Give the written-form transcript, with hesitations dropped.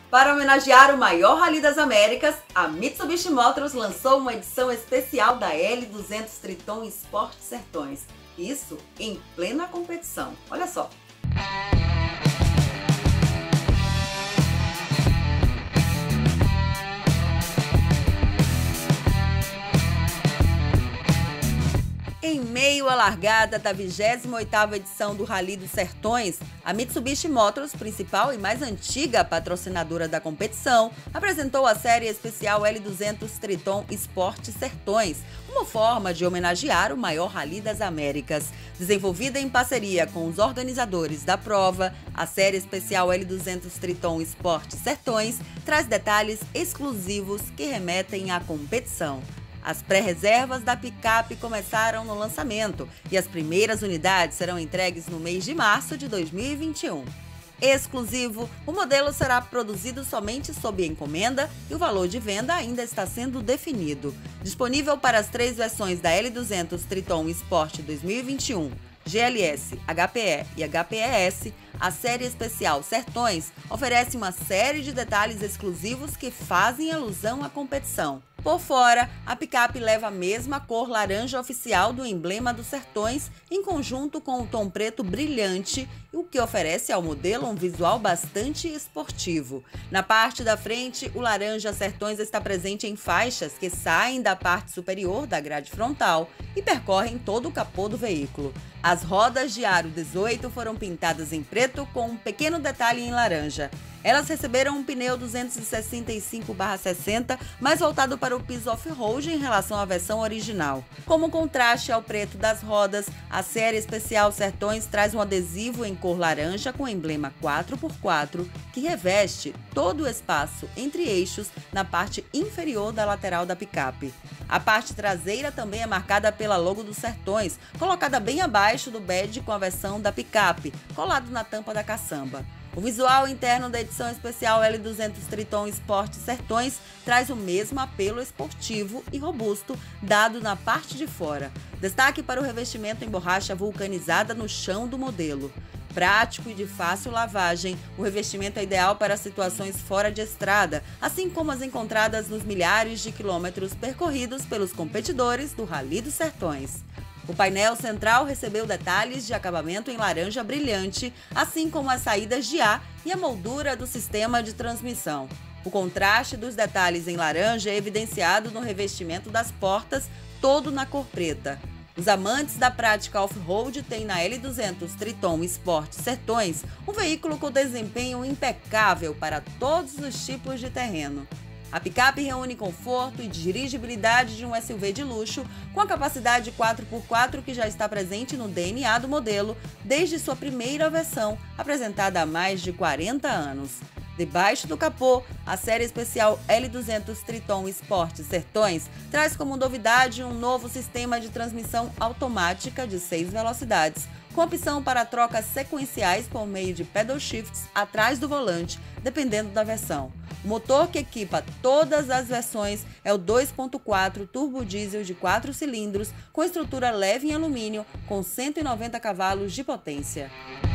Para homenagear o maior Rally das Américas, a Mitsubishi Motors lançou uma edição especial da L200 Triton Sport Sertões. Isso em plena competição. Olha só! Em meio à largada da 28ª edição do Rally dos Sertões, a Mitsubishi Motors, principal e mais antiga patrocinadora da competição, apresentou a série especial L200 Triton Sport Sertões, uma forma de homenagear o maior Rally das Américas. Desenvolvida em parceria com os organizadores da prova, a série especial L200 Triton Sport Sertões traz detalhes exclusivos que remetem à competição. As pré-reservas da picape começaram no lançamento e as primeiras unidades serão entregues no mês de março de 2021. Exclusivo, o modelo será produzido somente sob encomenda e o valor de venda ainda está sendo definido. Disponível para as 3 versões da L200 Triton Sport 2021, GLS, HPE e HPES, a série especial Sertões oferece uma série de detalhes exclusivos que fazem alusão à competição. Por fora, a picape leva a mesma cor laranja oficial do emblema dos Sertões, em conjunto com o tom preto brilhante, o que oferece ao modelo um visual bastante esportivo. Na parte da frente, o laranja Sertões está presente em faixas que saem da parte superior da grade frontal e percorrem todo o capô do veículo. As rodas de aro 18 foram pintadas em preto com um pequeno detalhe em laranja. Elas receberam um pneu 265/60, mais voltado para o piso off-road em relação à versão original. Como contraste ao preto das rodas, a série especial Sertões traz um adesivo em cor laranja com emblema 4x4 que reveste todo o espaço entre eixos na parte inferior da lateral da picape. A parte traseira também é marcada pela logo dos Sertões, colocada bem abaixo do badge com a versão da picape, colado na tampa da caçamba. O visual interno da edição especial L200 Triton Sport Sertões traz o mesmo apelo esportivo e robusto dado na parte de fora. Destaque para o revestimento em borracha vulcanizada no chão do modelo. Prático e de fácil lavagem, o revestimento é ideal para situações fora de estrada, assim como as encontradas nos milhares de quilômetros percorridos pelos competidores do Rally dos Sertões. O painel central recebeu detalhes de acabamento em laranja brilhante, assim como as saídas de ar e a moldura do sistema de transmissão. O contraste dos detalhes em laranja é evidenciado no revestimento das portas, todo na cor preta. Os amantes da prática off-road têm na L200 Triton Sport Sertões um veículo com desempenho impecável para todos os tipos de terreno. A picape reúne conforto e dirigibilidade de um SUV de luxo, com a capacidade 4x4 que já está presente no DNA do modelo desde sua primeira versão, apresentada há mais de 40 anos. Debaixo do capô, a série especial L200 Triton Sport Sertões traz como novidade um novo sistema de transmissão automática de 6 velocidades, com opção para trocas sequenciais por meio de pedal shifts atrás do volante, dependendo da versão. O motor que equipa todas as versões é o 2.4 turbo diesel de 4 cilindros, com estrutura leve em alumínio, com 190 cavalos de potência.